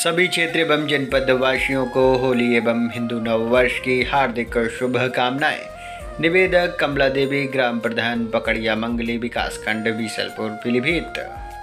सभी क्षेत्र एवं जनपद वासियों को होली एवं हिंदू नववर्ष की हार्दिक शुभकामनाएं। निवेदक कमला देवी, ग्राम प्रधान पकड़िया मंगली, विकासखंड बीसलपुर, पीलीभीत।